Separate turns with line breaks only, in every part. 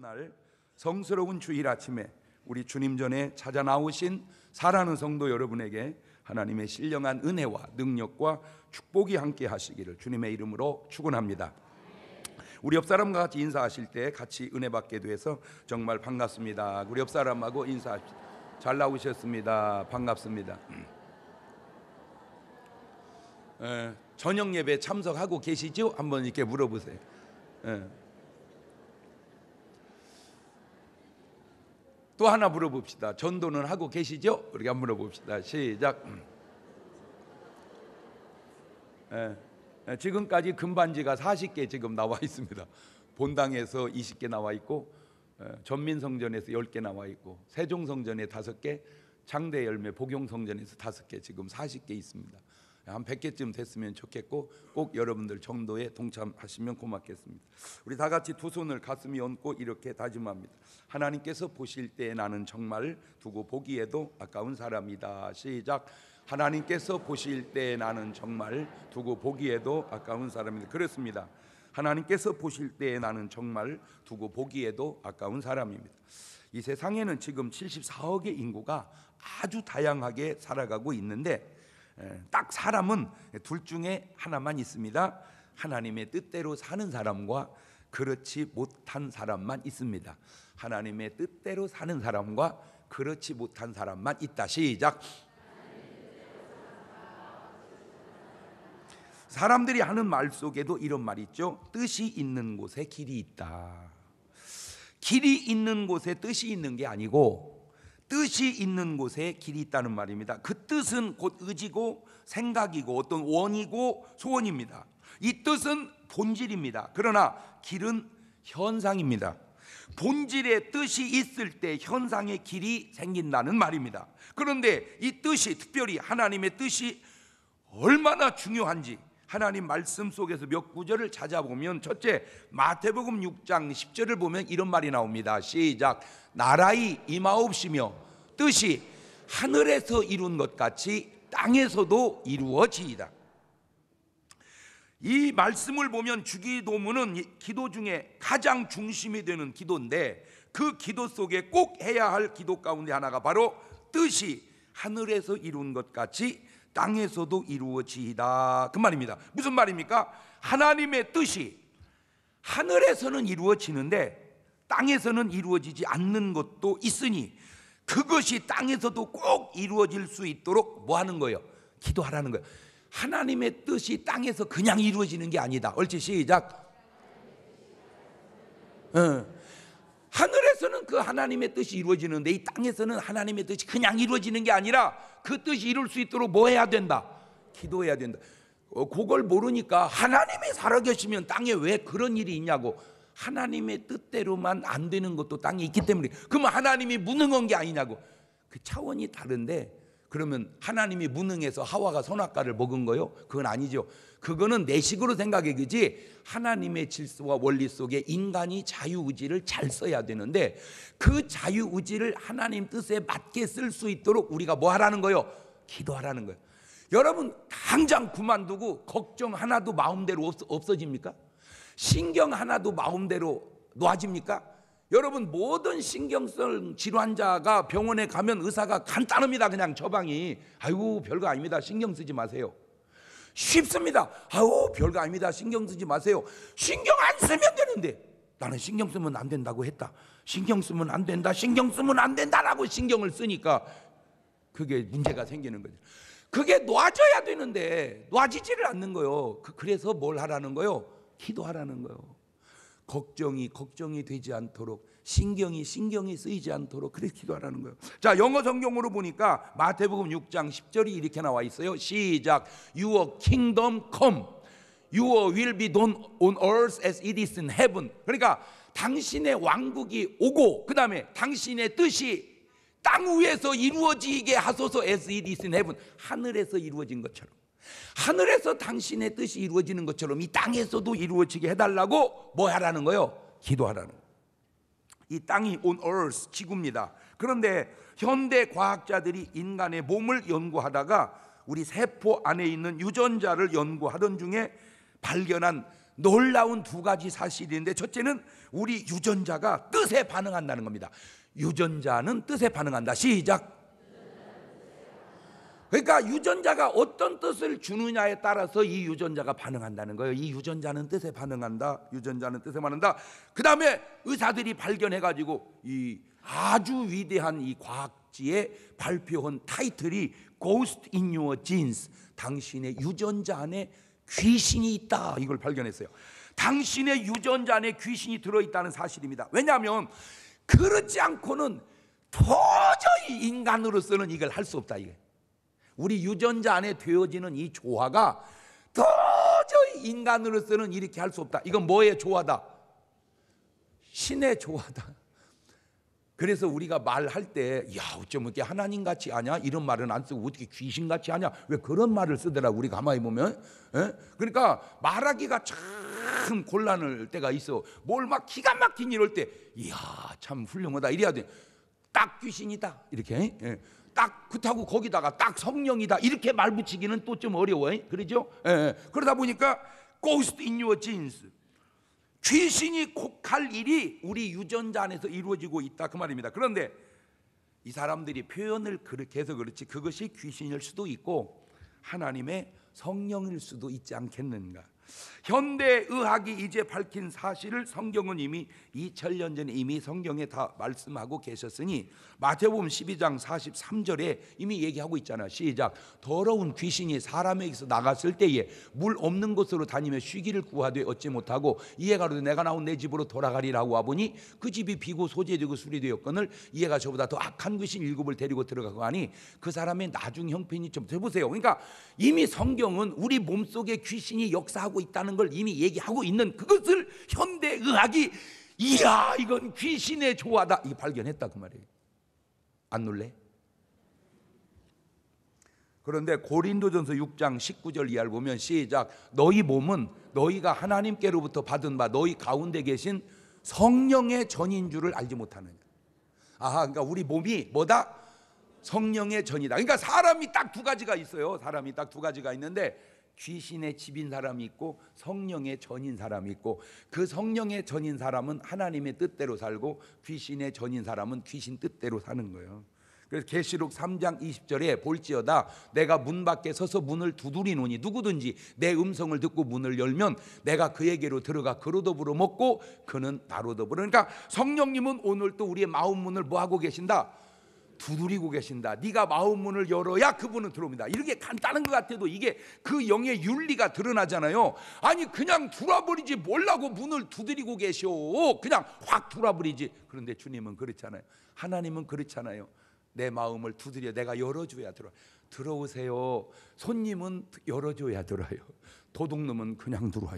날 성스러운 주일 아침에 우리 주님 전에 찾아 나오신 사랑하는 성도 여러분에게 하나님의 신령한 은혜와 능력과 축복이 함께 하시기를 주님의 이름으로 축원합니다. 우리 옆 사람과 같이 인사하실 때 같이 은혜 받게 돼서 정말 반갑습니다. 우리 옆 사람하고 인사합시다. 잘 나오셨습니다. 반갑습니다. 저녁 예배 참석하고 계시죠? 한번 이렇게 물어보세요. 또 하나 물어봅시다. 전도는 하고 계시죠? 우리가 한번 물어봅시다. 시작. 지금까지 금반지가 40개 지금 나와 있습니다. 본당에서 20개 나와 있고, 전민성전에서 10개 나와 있고, 세종성전에 5개, 창대열매 복용성전에서 5개, 지금 40개 있습니다. 한 100개쯤 됐으면 좋겠고, 꼭 여러분들 전도에 동참하시면 고맙겠습니다. 우리 다 같이 두 손을 가슴에 얹고 이렇게 다짐합니다. 하나님께서 보실 때 나는 정말 두고 보기에도 아까운 사람이다. 시작. 하나님께서 보실 때 나는 정말 두고 보기에도 아까운 사람이다. 그렇습니다. 하나님께서 보실 때 나는 정말 두고 보기에도 아까운 사람입니다. 이 세상에는 지금 74억의 인구가 아주 다양하게 살아가고 있는데, 딱 사람은 둘 중에 하나만 있습니다. 하나님의 뜻대로 사는 사람과 그렇지 못한 사람만 있습니다. 하나님의 뜻대로 사는 사람과 그렇지 못한 사람만 있다. 시작. 사람들이 하는 말 속에도 이런 말이 있죠. 뜻이 있는 곳에 길이 있다. 길이 있는 곳에 뜻이 있는 게 아니고 뜻이 있는 곳에 길이 있다는 말입니다. 그 뜻은 곧 의지고 생각이고 어떤 원이고 소원입니다. 이 뜻은 본질입니다. 그러나 길은 현상입니다. 본질의 뜻이 있을 때 현상의 길이 생긴다는 말입니다. 그런데 이 뜻이, 특별히 하나님의 뜻이 얼마나 중요한지 하나님 말씀 속에서 몇 구절을 찾아보면, 첫째 마태복음 6장 10절을 보면 이런 말이 나옵니다. 시작. 나라의 임하옵시며 뜻이 하늘에서 이룬 것 같이 땅에서도 이루어지이다. 이 말씀을 보면 주기도문은 기도 중에 가장 중심이 되는 기도인데, 그 기도 속에 꼭 해야 할 기도 가운데 하나가 바로 뜻이 하늘에서 이룬 것 같이 땅에서도 이루어지이다, 그 말입니다. 무슨 말입니까? 하나님의 뜻이 하늘에서는 이루어지는데 땅에서는 이루어지지 않는 것도 있으니 그것이 땅에서도 꼭 이루어질 수 있도록 뭐 하는 거예요? 기도하라는 거예요. 하나님의 뜻이 땅에서 그냥 이루어지는 게 아니다. 옳지, 시작. 하늘에서는 그 하나님의 뜻이 이루어지는데 이 땅에서는 하나님의 뜻이 그냥 이루어지는 게 아니라 그 뜻이 이룰 수 있도록 뭐 해야 된다? 기도해야 된다. 그걸 모르니까 하나님이 살아계시면 땅에 왜 그런 일이 있냐고. 하나님의 뜻대로만 안 되는 것도 땅에 있기 때문에. 그러면 하나님이 무능한 게 아니냐고. 그 차원이 다른데, 그러면 하나님이 무능해서 하와가 선악과를 먹은 거요? 그건 아니죠. 그거는 내 식으로 생각해 그지. 하나님의 질서와 원리 속에 인간이 자유의지를 잘 써야 되는데, 그 자유의지를 하나님 뜻에 맞게 쓸 수 있도록 우리가 뭐 하라는 거요? 기도하라는 거예요. 여러분 당장 그만두고 걱정 하나도 마음대로 없어집니까? 신경 하나도 마음대로 놓아집니까? 여러분 모든 신경성 질환자가 병원에 가면 의사가 간단합니다. 그냥 처방이. 아이고 별거 아닙니다. 신경 쓰지 마세요. 쉽습니다. 아우 별거 아닙니다. 신경 쓰지 마세요. 신경 안 쓰면 되는데, 나는 신경 쓰면 안 된다고 했다. 신경 쓰면 안 된다. 신경 쓰면 안 된다라고 신경을 쓰니까 그게 문제가 생기는 거죠. 그게 놔져야 되는데 놔지지를 않는 거예요. 그래서 뭘 하라는 거예요? 기도하라는 거예요. 걱정이 되지 않도록, 신경이 쓰이지 않도록 그렇게 기도하라는 거예요. 자, 영어 성경으로 보니까 마태복음 6장 10절이 이렇게 나와 있어요. 시작. Your kingdom come, Your will be done on earth as it is in heaven. 그러니까 당신의 왕국이 오고, 그 다음에 당신의 뜻이 땅 위에서 이루어지게 하소서. as it is in heaven. 하늘에서 이루어진 것처럼, 하늘에서 당신의 뜻이 이루어지는 것처럼 이 땅에서도 이루어지게 해달라고 뭐 하라는 거예요? 기도하라는 거예요. 이 땅이 on earth, 지구입니다. 그런데 현대 과학자들이 인간의 몸을 연구하다가 우리 세포 안에 있는 유전자를 연구하던 중에 발견한 놀라운 두 가지 사실인데, 첫째는 우리 유전자가 뜻에 반응한다는 겁니다. 유전자는 뜻에 반응한다. 시작. 그러니까 유전자가 어떤 뜻을 주느냐에 따라서 이 유전자가 반응한다는 거예요. 이 유전자는 뜻에 반응한다. 유전자는 뜻에 반응한다. 그 다음에 의사들이 발견해가지고 이 아주 위대한 이 과학지에 발표한 타이틀이 Ghost in your genes, 당신의 유전자 안에 귀신이 있다, 이걸 발견했어요. 당신의 유전자 안에 귀신이 들어있다는 사실입니다. 왜냐하면 그렇지 않고는 도저히 인간으로서는 이걸 할 수 없다. 이게 우리 유전자 안에 되어지는 이 조화가 도저히 인간으로서는 이렇게 할 수 없다. 이건 뭐의 조화다? 신의 조화다. 그래서 우리가 말할 때, 야, 어쩜 이렇게 하나님같이 하냐, 이런 말은 안 쓰고 어떻게 귀신같이 하냐, 왜 그런 말을 쓰더라고. 우리 가만히 보면. 그러니까 말하기가 참 곤란할 때가 있어. 뭘 막 기가 막힌 이럴 때, 이야, 참 훌륭하다 이래야 돼. 딱 귀신이다 이렇게, 딱 그렇다고 거기다가 딱 성령이다 이렇게 말 붙이기는 또 좀 어려워요. 그러죠? 그러다 보니까 Ghost in your genes, 귀신이 할 일이 우리 유전자 안에서 이루어지고 있다, 그 말입니다. 그런데 이 사람들이 표현을 그렇게 해서 그렇지, 그것이 귀신일 수도 있고 하나님의 성령일 수도 있지 않겠는가. 현대 의학이 이제 밝힌 사실을 성경은 이미 2000년 전에 이미 성경에 다 말씀하고 계셨으니, 마태복음 12장 43절에 이미 얘기하고 있잖아. 시작. 더러운 귀신이 사람에게서 나갔을 때에 물 없는 곳으로 다니며 쉬기를 구하되 얻지 못하고 이에 가로되 내가 나온 내 집으로 돌아가리라고 와보니 그 집이 비고 소재되고 수리되었거늘 이에가 저보다 더 악한 귀신 7을 데리고 들어가고 하니 그 사람의 나중 형편이 좀 해보세요. 그러니까 이미 성경은 우리 몸속에 귀신이 역사하고 있다는 걸 이미 얘기하고 있는 그것을 현대 의학이 이야 이건 귀신의 조화다 이게 발견했다, 그 말이에요. 안 놀래? 그런데 고린도전서 6장 19절 이하를 보면 시작. 너희 몸은 너희가 하나님께로부터 받은 바 너희 가운데 계신 성령의 전인 줄을 알지 못하느냐. 아하, 그러니까 우리 몸이 뭐다? 성령의 전이다. 그러니까 사람이 딱 두 가지가 있어요. 사람이 딱 두 가지가 있는데 귀신의 집인 사람이 있고 성령의 전인 사람이 있고, 그 성령의 전인 사람은 하나님의 뜻대로 살고 귀신의 전인 사람은 귀신 뜻대로 사는 거예요. 그래서 계시록 3장 20절에 볼지어다 내가 문 밖에 서서 문을 두드리노니 누구든지 내 음성을 듣고 문을 열면 내가 그에게로 들어가 그로 더불어 먹고 그는 나로 더불어. 그러니까 성령님은 오늘 또 우리의 마음 문을 뭐하고 계신다? 두드리고 계신다. 네가 마음 문을 열어야 그분은 들어옵니다. 이렇게 간단한 것 같아도 이게 그 영의 윤리가 드러나잖아요. 아니 그냥 들어버리지 뭘라고 문을 두드리고 계셔. 그냥 확 들어버리지. 그런데 주님은 그렇잖아요. 하나님은 그렇잖아요. 내 마음을 두드려 내가 열어줘야 들어오세요. 손님은 열어줘야 들어와요. 도둑놈은 그냥 들어와요.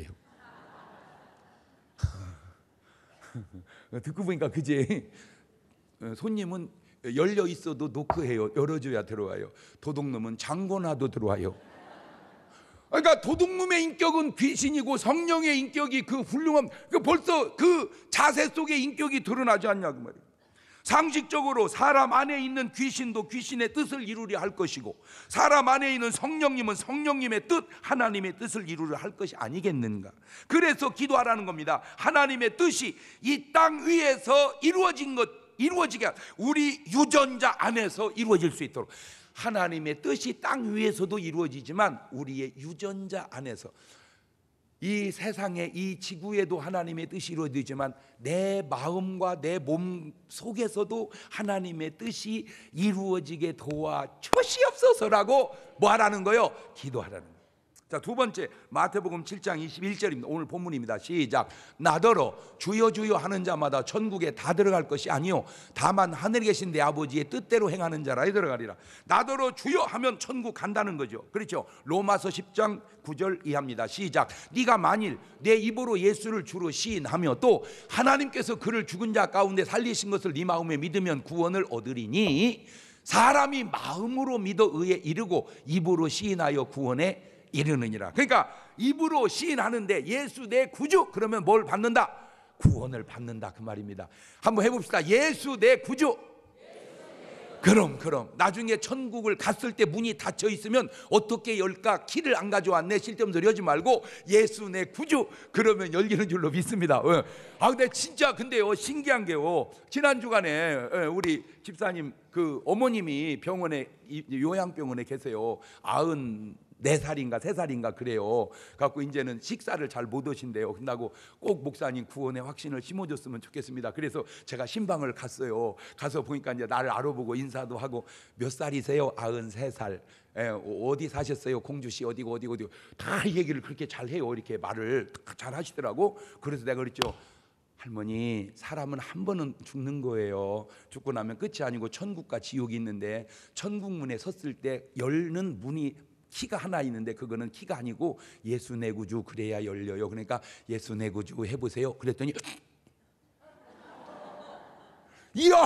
듣고 보니까 그제 손님은 열려 있어도 노크해요. 열어줘야 들어와요. 도둑놈은 잠궈놔도 들어와요. 그러니까 도둑놈의 인격은 귀신이고 성령의 인격이 그 훌륭함, 벌써 그 자세 속에 인격이 드러나지 않냐 그 말이에요. 상식적으로 사람 안에 있는 귀신도 귀신의 뜻을 이루려 할 것이고 사람 안에 있는 성령님은 성령님의 뜻, 하나님의 뜻을 이루려 할 것이 아니겠는가. 그래서 기도하라는 겁니다. 하나님의 뜻이 이 땅 위에서 이루어지게 우리 유전자 안에서 이루어질 수 있도록. 하나님의 뜻이 땅 위에서도 이루어지지만 우리의 유전자 안에서, 이 세상에 이 지구에도 하나님의 뜻이 이루어지지만 내 마음과 내 몸 속에서도 하나님의 뜻이 이루어지게 도와 주시옵소서라고 뭐 하라는 거요? 기도하라는 거예요. 자, 두 번째 마태복음 7장 21절입니다. 오늘 본문입니다. 시작. 나더러 주여 주여 하는 자마다 천국에 다 들어갈 것이 아니요 다만 하늘에 계신 내 아버지의 뜻대로 행하는 자라에 들어가리라. 나더러 주여 하면 천국 간다는 거죠. 그렇죠? 로마서 10장 9절 이하입니다. 시작. 네가 만일 내 입으로 예수를 주로 시인하며 또 하나님께서 그를 죽은 자 가운데 살리신 것을 네 마음에 믿으면 구원을 얻으리니 사람이 마음으로 믿어 의에 이르고 입으로 시인하여 구원에 이르느니라. 그러니까 입으로 시인하는데 예수 내 구주, 그러면 뭘 받는다? 구원을 받는다 그 말입니다. 한번 해봅시다. 예수 내 구주. 그럼 나중에 천국을 갔을 때 문이 닫혀 있으면 어떻게 열까? 키를 안 가져왔네. 쓸데없는 소리 하지 말고 예수 내 구주, 그러면 열리는 줄로 믿습니다. 근데 진짜 근데요, 신기한 게요, 지난 주간에 우리 집사님 그 어머님이 병원에, 요양병원에 계세요. 94살인가 3살인가 그래요. 갖고 이제는 식사를 잘 못 하신대요. 끝나고 꼭 목사님 구원의 확신을 심어줬으면 좋겠습니다. 그래서 제가 신방을 갔어요. 가서 보니까 이제 나를 알아보고 인사도 하고, 몇 살이세요? 93살. 어디 사셨어요? 공주시 어디고 다 얘기를 그렇게 잘 해요. 이렇게 말을 잘 하시더라고. 그래서 내가 그랬죠. 할머니, 사람은 한 번은 죽는 거예요. 죽고 나면 끝이 아니고 천국과 지옥이 있는데, 천국 문에 섰을 때 열는 문이 키가 하나 있는데 그거는 키가 아니고 예수 내 구주, 그래야 열려요. 그러니까 예수 내 구주 해보세요. 그랬더니 이야,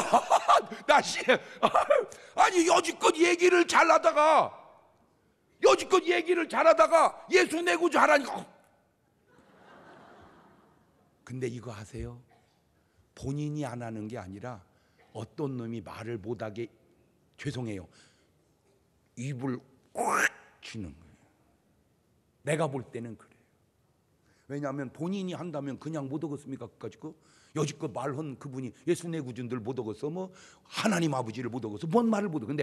아니 여지껏 얘기를 잘하다가 예수 내 구주 하라니까. 근데 이거 아세요? 본인이 안 하는 게 아니라 어떤 놈이 말을 못하게, 죄송해요, 입을 꽉 쥐는 거예요. 내가 볼 때는 그래요. 왜냐하면 본인이 한다면 그냥 못 얻었습니까? 그까짓 거? 여지껏 말한 그분이 예수 내 구주들 못 얻었어? 뭐 하나님 아버지를 못 얻었어? 뭔 말을 못 얻어? 근데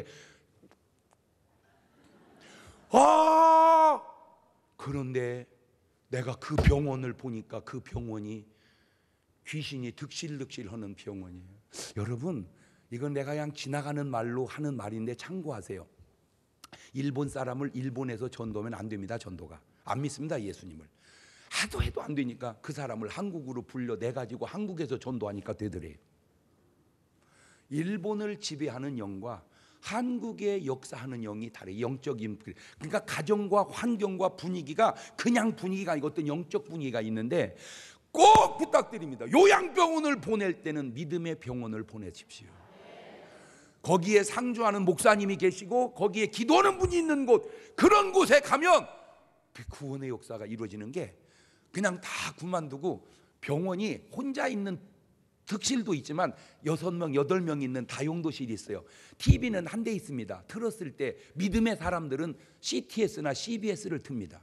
그런데 내가 그 병원을 보니까 그 병원이 귀신이 득실득실하는 병원이에요. 여러분, 이건 내가 그냥 지나가는 말로 하는 말인데 참고하세요. 일본 사람을 일본에서 전도하면 안 됩니다. 전도가 안 믿습니다. 예수님을 하도 해도 안 되니까 그 사람을 한국으로 불려내가지고 한국에서 전도하니까 되더래요. 일본을 지배하는 영과 한국의 역사하는 영이 다르게, 영적인, 그러니까 가정과 환경과 분위기가 그냥 분위기가 아니고 어떤 영적 분위기가 있는데, 꼭 부탁드립니다. 요양병원을 보낼 때는 믿음의 병원을 보내십시오. 거기에 상주하는 목사님이 계시고 거기에 기도하는 분이 있는 곳, 그런 곳에 가면 그 구원의 역사가 이루어지는 게, 그냥 다 그만두고 병원이 혼자 있는 득실도 있지만 6명, 8명 있는 다용도실이 있어요. TV는 한 대 있습니다. 틀었을 때 믿음의 사람들은 CTS나 CBS를 틉니다.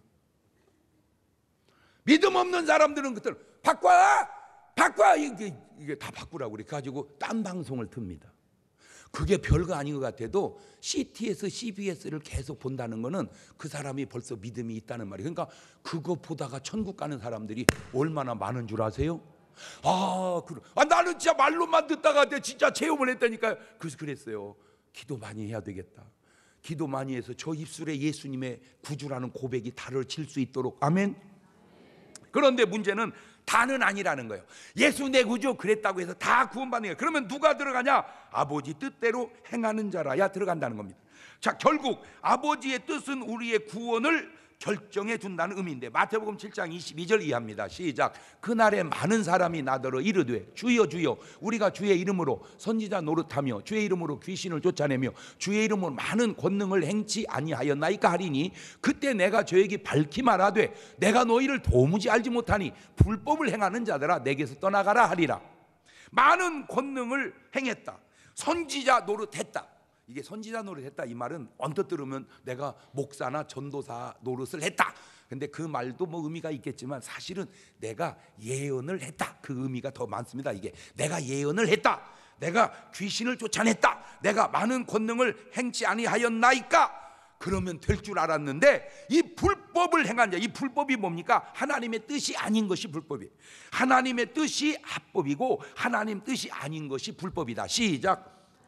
믿음 없는 사람들은 그때 바꿔 이게 다 바꾸라고 그래 가지고 딴 방송을 틉니다. 그게 별거 아닌 것 같아도 CTS, CBS를 계속 본다는 거는 그 사람이 벌써 믿음이 있다는 말이에요. 그러니까 그거 보다가 천국 가는 사람들이 얼마나 많은 줄 아세요? 나는 진짜 말로만 듣다가 진짜 체험을 했다니까요. 그래서 그랬어요. 기도 많이 해야 되겠다. 기도 많이 해서 저 입술에 예수님의 구주라는 고백이 달을 칠 수 있도록. 아멘. 그런데 문제는 다는 아니라는 거예요. 예수 내 구주 그랬다고 해서 다 구원받는 거예요. 그러면 누가 들어가냐? 아버지 뜻대로 행하는 자라야 들어간다는 겁니다. 자, 결국 아버지의 뜻은 우리의 구원을 결정해 준다는 의미인데, 마태복음 7장 22절 이해합니다. 시작. 그날에 많은 사람이 나더러 이르되 주여 주여 우리가 주의 이름으로 선지자 노릇하며 주의 이름으로 귀신을 쫓아내며 주의 이름으로 많은 권능을 행치 아니하였나이까 하리니, 그때 내가 저에게 밝히 말하되 내가 너희를 도무지 알지 못하니 불법을 행하는 자들아 내게서 떠나가라 하리라. 많은 권능을 행했다. 선지자 노릇했다. 이게 선지자 노릇했다 이 말은 언뜻 들으면 내가 목사나 전도사 노릇을 했다. 근데 그 말도 뭐 의미가 있겠지만 사실은 내가 예언을 했다. 그 의미가 더 많습니다. 이게 내가 예언을 했다. 내가 귀신을 쫓아냈다. 내가 많은 권능을 행치 아니하였나이까. 그러면 될 줄 알았는데 이 불법을 행한 자, 이 불법이 뭡니까? 하나님의 뜻이 아닌 것이 불법이에요. 하나님의 뜻이 합법이고 하나님 뜻이 아닌 것이 불법이다. 시작.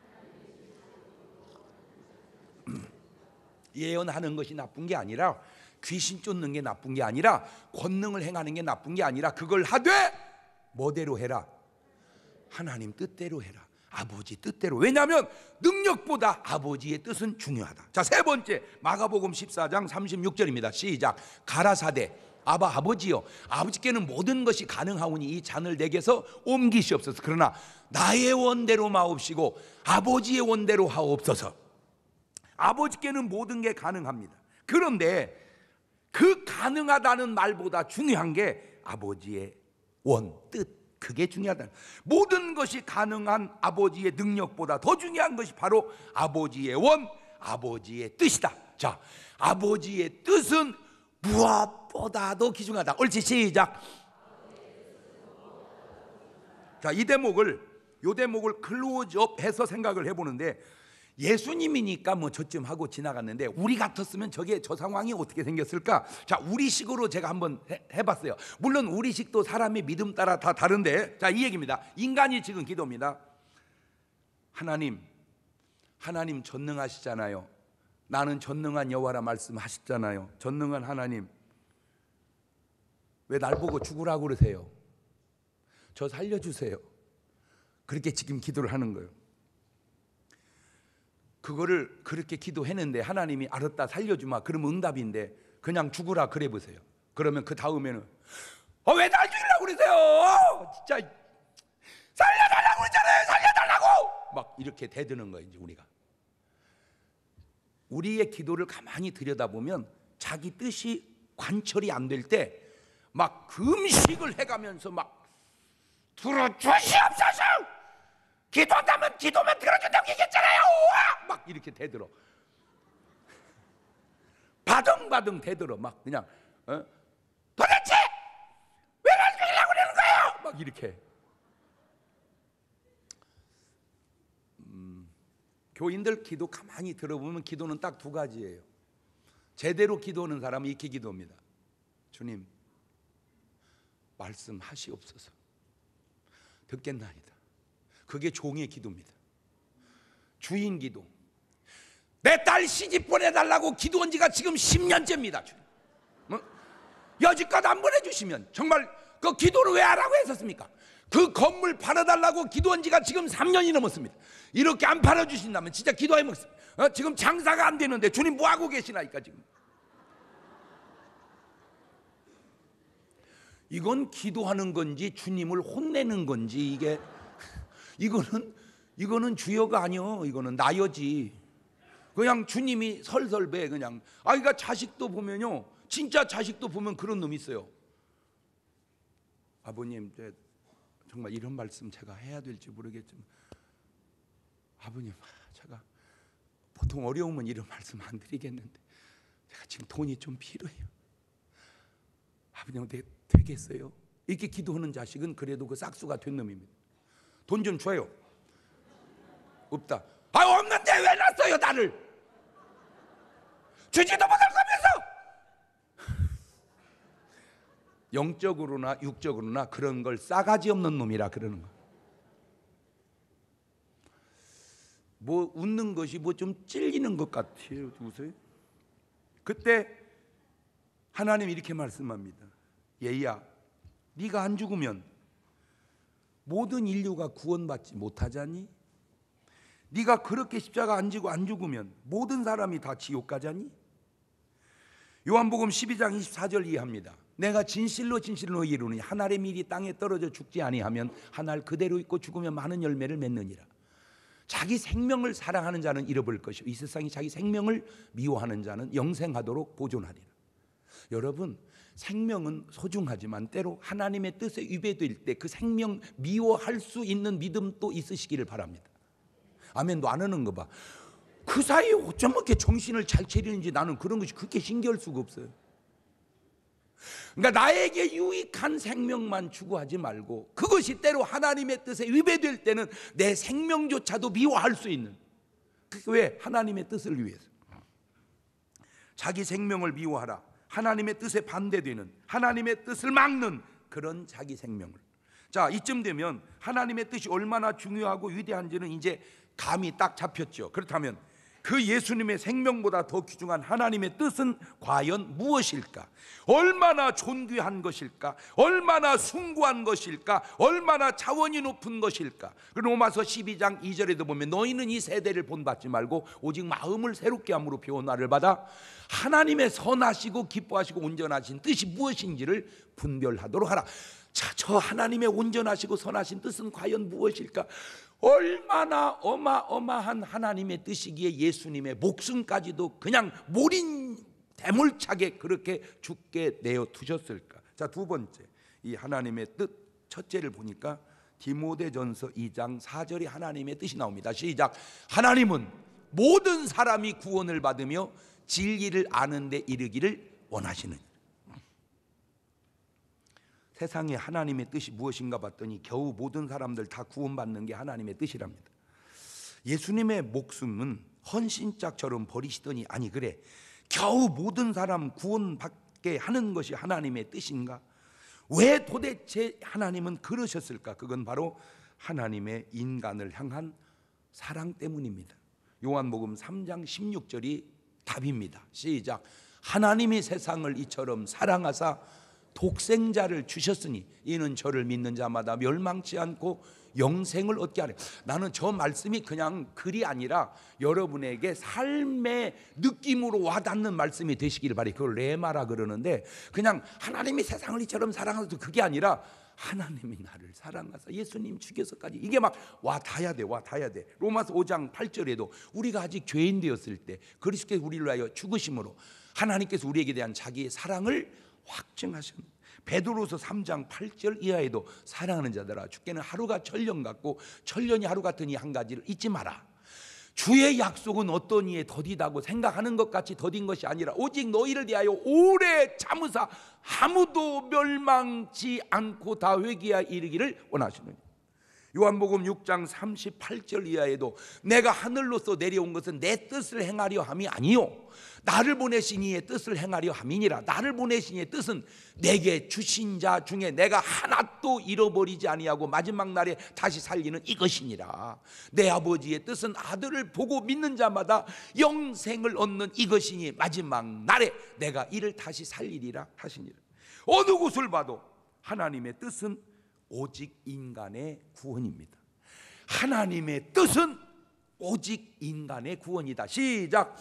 예언하는 것이 나쁜 게 아니라, 귀신 쫓는 게 나쁜 게 아니라, 권능을 행하는 게 나쁜 게 아니라, 그걸 하되 뭐대로 해라? 하나님 뜻대로 해라. 아버지 뜻대로. 왜냐하면 능력보다 아버지의 뜻은 중요하다. 자, 세 번째, 마가복음 14장 36절입니다. 시작. 가라사대 아버지여 아버지께는 모든 것이 가능하오니 이 잔을 내게서 옮기시옵소서. 그러나 나의 원대로 마옵시고 아버지의 원대로 하옵소서. 아버지께는 모든 게 가능합니다. 그런데 그 가능하다는 말보다 중요한 게 아버지의 원, 뜻, 그게 중요하다. 모든 것이 가능한 아버지의 능력보다 더 중요한 것이 바로 아버지의 원, 아버지의 뜻이다. 자, 아버지의 뜻은 무엇보다도 귀중하다. 옳지, 시작. 자, 이 대목을 클로즈업해서 생각을 해보는데, 예수님이니까 뭐 저쯤 하고 지나갔는데 우리 같았으면 저 상황이 어떻게 생겼을까? 자, 우리식으로 제가 한번 해봤어요. 물론 우리식도 사람의 믿음 따라 다 다른데, 자, 이 얘기입니다. 인간이 지금 기도입니다. 하나님 전능하시잖아요. 나는 전능한 여호와라 말씀하셨잖아요. 전능한 하나님, 왜 날 보고 죽으라고 그러세요? 저 살려주세요. 그렇게 지금 기도를 하는 거예요. 그거를 그렇게 기도했는데 하나님이 알았다, 살려주마, 그러면 응답인데 그냥 죽으라 그래 보세요. 그러면 그 다음에는 왜 날 죽이려고 그러세요? 진짜 살려달라고 그러잖아요. 살려달라고 막 이렇게 대드는 거예요. 이제 우리의 기도를 가만히 들여다보면 자기 뜻이 관철이 안 될 때 막 금식을 해가면서 막 들어주시옵소서, 기도한다면 기도만 들어준다고 얘기했잖아요. 막 이렇게 대들어. 바등바등 대들어. 막 그냥 도대체 왜 날 죽이려고 그러는 거예요? 막 이렇게. 교인들 기도 가만히 들어보면 기도는 딱 두 가지예요. 제대로 기도하는 사람은 이렇게 기도합니다. 주님, 말씀하시옵소서. 듣겠나이다. 그게 종의 기도입니다. 주인 기도. 내 딸 시집 보내달라고 기도한 지가 지금 10년째입니다. 주님, 여지껏 안 보내주시면 정말 그 기도를 왜 하라고 했었습니까? 그 건물 팔아달라고 기도한 지가 지금 3년이 넘었습니다. 이렇게 안 팔아주신다면 진짜 기도해 먹습니다. 지금 장사가 안 되는데 주님 뭐하고 계시나이까 지금. 이건 기도하는 건지 주님을 혼내는 건지, 이거는 주여가 아니요, 이거는 나여지. 그냥 주님이 설설배 그냥. 그러니까 자식도 보면요, 진짜 자식도 보면 그런 놈이 있어요. 아버님, 정말 이런 말씀 제가 해야 될지 모르겠지만, 아버님, 제가 보통 어려우면 이런 말씀 안 드리겠는데 제가 지금 돈이 좀 필요해요. 아버님, 어떻게 되겠어요? 이렇게 기도하는 자식은 그래도 그 싹수가 된 놈입니다. 돈 좀 줘요. 없다. 없는데 왜 놨어요 나를? 주지도 못할 거면서. 영적으로나 육적으로나 그런 걸 싸가지 없는 놈이라 그러는 거. 뭐 웃는 것이 뭐 좀 찔리는 것 같아요. 웃어요? 그때 하나님 이렇게 말씀합니다. 얘야, 네가 안 죽으면 모든 인류가 구원받지 못하자니? 네가 그렇게 십자가 안 지고 안 죽으면 모든 사람이 다 지옥 가자니? 요한복음 12장 24절 이해합니다. 내가 진실로 너희에게 이르노니 한 알의 밀이 땅에 떨어져 죽지 아니하면 한 알 그대로 있고 죽으면 많은 열매를 맺느니라. 자기 생명을 사랑하는 자는 잃어버릴 것이요 이 세상이 자기 생명을 미워하는 자는 영생하도록 보존하리라. 여러분, 생명은 소중하지만 때로 하나님의 뜻에 위배될 때 그 생명 미워할 수 있는 믿음도 있으시기를 바랍니다. 아멘도 안 하는 거 봐. 그 사이에 어쩜 그렇게 정신을 잘 차리는지 나는 그런 것이 그렇게 신기할 수가 없어요. 그러니까 나에게 유익한 생명만 추구하지 말고 그것이 때로 하나님의 뜻에 위배될 때는 내 생명조차도 미워할 수 있는, 왜? 하나님의 뜻을 위해서. 자기 생명을 미워하라. 하나님의 뜻에 반대되는, 하나님의 뜻을 막는 그런 자기 생명을. 자, 이쯤 되면 하나님의 뜻이 얼마나 중요하고 위대한지는 이제 감이 딱 잡혔죠. 그렇다면 그 예수님의 생명보다 더 귀중한 하나님의 뜻은 과연 무엇일까? 얼마나 존귀한 것일까? 얼마나 숭고한 것일까? 얼마나 차원이 높은 것일까? 로마서 12장 2절에도 보면 너희는 이 세대를 본받지 말고 오직 마음을 새롭게 함으로 변화를 받아 하나님의 선하시고 기뻐하시고 온전하신 뜻이 무엇인지를 분별하도록 하라. 자, 저 하나님의 온전하시고 선하신 뜻은 과연 무엇일까? 얼마나 어마어마한 하나님의 뜻이기에 예수님의 목숨까지도 그냥 몰인 대물차게 그렇게 죽게 내어 두셨을까? 자, 두 번째, 이 하나님의 뜻, 첫째를 보니까 디모데전서 2장 4절에 하나님의 뜻이 나옵니다. 시작. 하나님은 모든 사람이 구원을 받으며 진리를 아는 데 이르기를 원하시느니라. 세상에 하나님의 뜻이 무엇인가 봤더니 겨우 모든 사람들 다 구원받는 게 하나님의 뜻이랍니다. 예수님의 목숨은 헌신짝처럼 버리시더니 아니 그래 겨우 모든 사람 구원받게 하는 것이 하나님의 뜻인가? 왜 도대체 하나님은 그러셨을까? 그건 바로 하나님의 인간을 향한 사랑 때문입니다. 요한복음 3장 16절이 답입니다. 시작. 하나님이 세상을 이처럼 사랑하사 독생자를 주셨으니 이는 저를 믿는 자마다 멸망치 않고 영생을 얻게 하려. 나는 저 말씀이 그냥 글이 아니라 여러분에게 삶의 느낌으로 와닿는 말씀이 되시길 바라요. 그걸 레마라 그러는데 그냥 하나님이 세상을 이처럼 사랑하셔도 그게 아니라 하나님이 나를 사랑하사 예수님 죽여서까지 이게 막 와닿아야 돼. 와닿아야 돼. 로마서 5장 8절에도 우리가 아직 죄인 되었을 때 그리스도께서 우리를 위하여 죽으심으로 하나님께서 우리에게 대한 자기의 사랑을 확증하셨습니다. 베드로서 3장 8절 이하에도 사랑하는 자들아 주께는 하루가 천년 같고 천년이 하루 같으니 한 가지를 잊지 마라. 주의 약속은 어떤 이에 더디다고 생각하는 것 같이 더딘 것이 아니라 오직 너희를 대하여 오래 참으사 아무도 멸망치 않고 다 회개하여 이르기를 원하시느니라. 요한복음 6장 38절 이하에도 내가 하늘로서 내려온 것은 내 뜻을 행하려 함이 아니요 나를 보내신 이의 뜻을 행하려 함이니라. 나를 보내신 이의 뜻은 내게 주신 자 중에 내가 하나도 잃어버리지 아니하고 마지막 날에 다시 살리는 이것이니라. 내 아버지의 뜻은 아들을 보고 믿는 자마다 영생을 얻는 이것이니 마지막 날에 내가 이를 다시 살리리라 하시니라. 어느 곳을 봐도 하나님의 뜻은 오직 인간의 구원입니다. 하나님의 뜻은 오직 인간의 구원이다. 시작.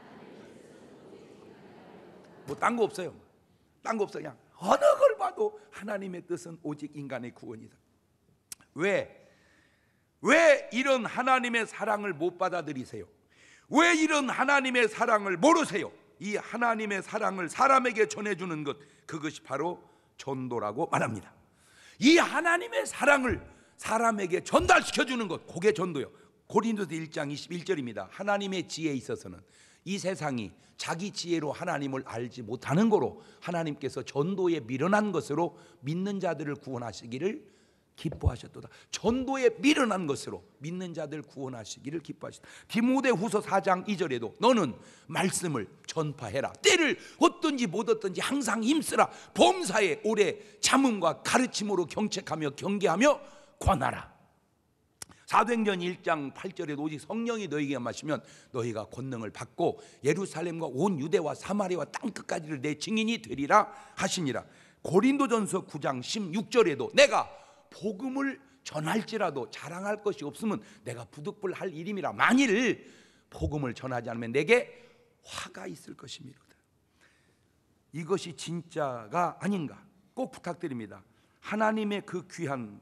뭐 딴 거 없어요. 딴 거 없어요. 그냥 어느 걸 봐도 하나님의 뜻은 오직 인간의 구원이다. 왜 이런 하나님의 사랑을 못 받아들이세요? 왜 이런 하나님의 사랑을 모르세요? 이 하나님의 사랑을 사람에게 전해주는 것, 그것이 바로 전도라고 말합니다. 이 하나님의 사랑을 사람에게 전달시켜주는 것, 그게 전도요. 고린도서 1장 21절입니다. 하나님의 지혜에 있어서는 이 세상이 자기 지혜로 하나님을 알지 못하는 거로 하나님께서 전도에 미련한 것으로 믿는 자들을 구원하시기를 기뻐하셨도다. 전도에 미련한 것으로 믿는 자들 구원하시기를 기뻐하셨다. 디모데후서 4장 2절에도 너는 말씀을 전파해라. 때를 얻든지 못 얻든지 항상 힘쓰라. 범사에 오래 참음과 가르침으로 경책하며 경계하며 권하라. 사도행전 1장 8절에 오직 성령이 너희에게 마시면 너희가 권능을 받고 예루살렘과 온 유대와 사마리아와 땅끝까지를 내 증인이 되리라 하시니라. 고린도전서 9장 16절에도 내가 복음을 전할지라도 자랑할 것이 없으면 내가 부득불할 일임이라. 만일 복음을 전하지 않으면 내게 화가 있을 것입니다. 이것이 진짜가 아닌가 꼭 부탁드립니다. 하나님의 그 귀한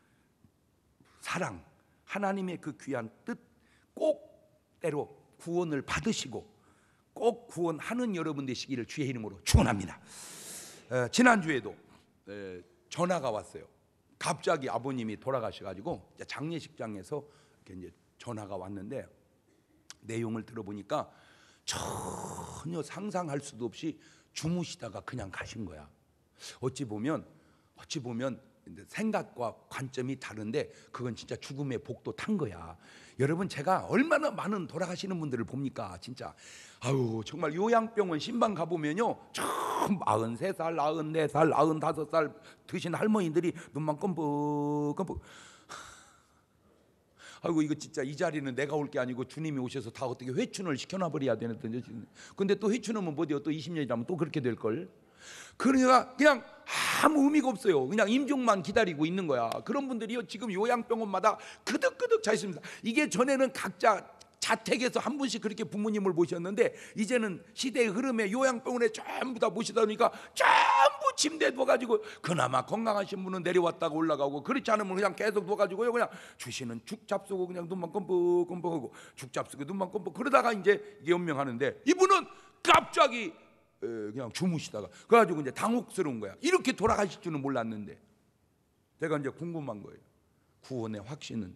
사랑, 하나님의 그 귀한 뜻 꼭 때로 구원을 받으시고 꼭 구원하는 여러분 되시기를 주의 이름으로 축원합니다. 지난주에도 전화가 왔어요. 갑자기 아버님이 돌아가셔가지고 장례식장에서 이제 전화가 왔는데 내용을 들어보니까 전혀 상상할 수도 없이 주무시다가 그냥 가신 거야. 어찌 보면 생각과 관점이 다른데 그건 진짜 죽음의 복도 탄 거야. 여러분 제가 얼마나 많은 돌아가시는 분들을 봅니까? 진짜 아유 정말 요양병원 신방 가보면요 참 93살, 94살, 95살 드신 할머니들이 눈만 껌뻑껌뻑. 아이고 이거 진짜 이 자리는 내가 올 게 아니고 주님이 오셔서 다 어떻게 회춘을 시켜놔 버려야 되는데 근데 또 회춘하면 뭐돼요? 또 20년이라면 또 그렇게 될걸. 그러니까 그냥 아무 의미가 없어요. 그냥 임종만 기다리고 있는 거야. 그런 분들이요 지금 요양병원마다 그득그득 차 있습니다. 이게 전에는 각자 자택에서 한 분씩 그렇게 부모님을 모셨는데 이제는 시대의 흐름에 요양병원에 전부 다 모시다 보니까 전부 침대에 누워가지고 그나마 건강하신 분은 내려왔다가 올라가고 그렇지 않으면 그냥 계속 누워가지고요 그냥 주시는 죽 잡수고 그냥 눈만 껌뻑껌뻑하고 죽 잡수고 눈만 껌뻑 그러다가 이제 연명하는데 이분은 갑자기 그냥 주무시다가 그래가지고 이제 당혹스러운 거야. 이렇게 돌아가실 줄은 몰랐는데 제가 이제 궁금한 거예요. 구원의 확신은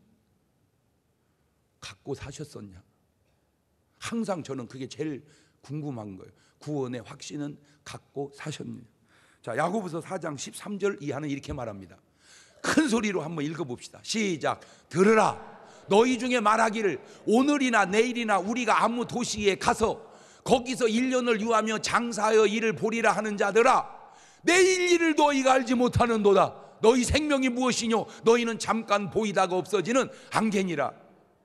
갖고 사셨었냐? 항상 저는 그게 제일 궁금한 거예요. 구원의 확신은 갖고 사셨느냐? 자, 야고보서 4장 13절 이하는 이렇게 말합니다. 큰 소리로 한번 읽어봅시다. 시작. 들으라. 너희 중에 말하기를 오늘이나 내일이나 우리가 아무 도시에 가서 거기서 1년을 유하며 장사하여 일을 보리라 하는 자들아, 내일 일을 너희가 알지 못하는도다. 너희 생명이 무엇이뇨? 너희는 잠깐 보이다가 없어지는 안개니라.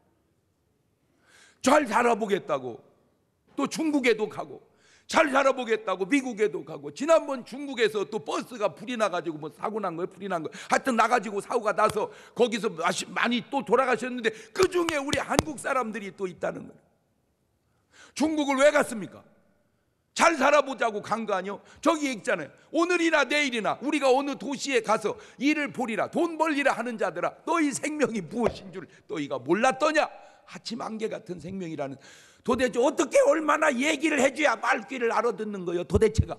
잘 살아보겠다고 또 중국에도 가고, 잘 살아보겠다고 미국에도 가고, 지난번 중국에서 또 버스가 불이 나가지고 뭐 사고 난 거예요, 불이 난 거예요. 하여튼 나가지고 사고가 나서 거기서 많이 또 돌아가셨는데 그 중에 우리 한국 사람들이 또 있다는 거예요. 중국을 왜 갔습니까? 잘 살아보자고 간 거 아니요? 저기 있잖아요. 오늘이나 내일이나 우리가 어느 도시에 가서 일을 보리라, 돈 벌리라 하는 자들아, 너희 생명이 무엇인 줄 너희가 몰랐더냐? 아침 안개 같은 생명이라는, 도대체 어떻게 얼마나 얘기를 해줘야 말귀를 알아듣는 거예요 도대체가?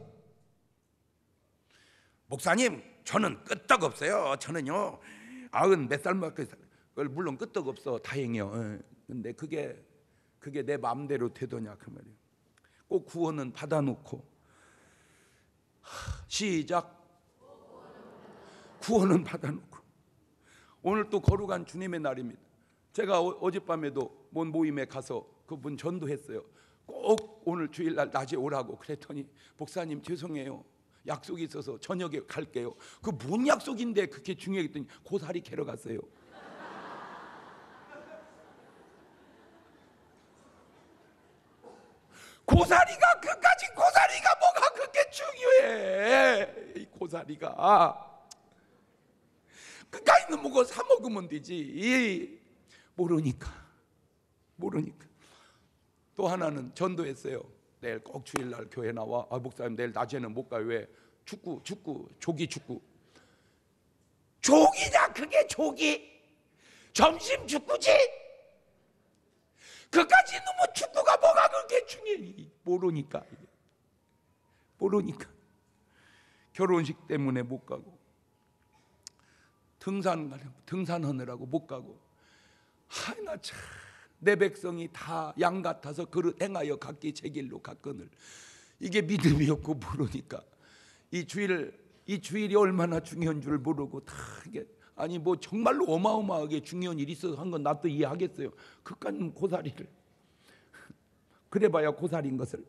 목사님, 저는 끄떡없어요. 저는요 90몇 살밖에, 물론 끄떡없어, 다행이요. 근데 그게 내 마음대로 되더냐 그 말이에요. 꼭 구원은 받아놓고, 시작. 구원은 받아놓고. 오늘 또 거룩한 주님의 날입니다. 제가 어젯밤에도 뭔 모임에 가서 그분 전도했어요. 꼭 오늘 주일날 낮에 오라고 그랬더니, 목사님 죄송해요, 약속이 있어서 저녁에 갈게요. 그 뭔 약속인데 그렇게 중요했더니 고사리 캐러 갔어요. 고사리가, 그까지 고사리가 뭐가 그렇게 중요해? 이 고사리가 그까지 있는 뭐고 사 먹으면 되지. 모르니까. 또 하나는 전도했어요. 내일 꼭 주일날 교회 나와. 목사님 내일 낮에는 못 가요. 왜? 축구 조기 축구. 조기냐 그게? 조기 점심 축구지. 그까지 너무 축구가 뭐가 그렇게 중요해? 모르니까 결혼식 때문에 못 가고, 등산하느라고 못 가고, 하나 참 내 백성이 다 양 같아서 그릇 행하여 각기 제 길로 갔거늘. 이게 믿음이 없고 모르니까 이 주일이 얼마나 중요한 줄 모르고 다 이게, 아니 뭐 정말로 어마어마하게 중요한 일이 있어서 한 건 나도 이해하겠어요. 그깟 고사리를 그래봐야 고사리인 것을.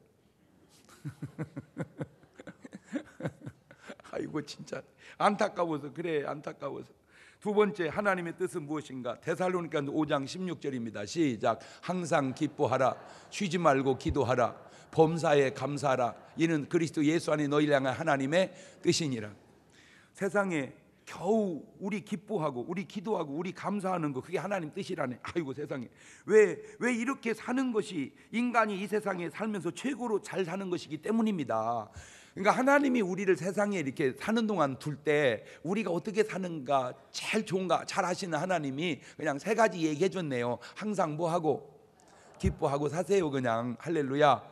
아이고 진짜 안타까워서 그래, 안타까워서. 두 번째, 하나님의 뜻은 무엇인가? 데살로니가 5장 16절입니다. 시작. 항상 기뻐하라, 쉬지 말고 기도하라, 범사에 감사하라, 이는 그리스도 예수 안에 너희를 향한 하나님의 뜻이니라. 세상에 겨우 우리 기뻐하고 우리 기도하고 우리 감사하는 거, 그게 하나님 뜻이라네. 아이고 세상에, 왜 이렇게 사는 것이 인간이 이 세상에 살면서 최고로 잘 사는 것이기 때문입니다. 그러니까 하나님이 우리를 세상에 이렇게 사는 동안 둘 때 우리가 어떻게 사는가 제일 좋은가 잘 아시는 하나님이 그냥 세 가지 얘기해 줬네요. 항상 뭐하고? 기뻐하고 사세요. 그냥 할렐루야.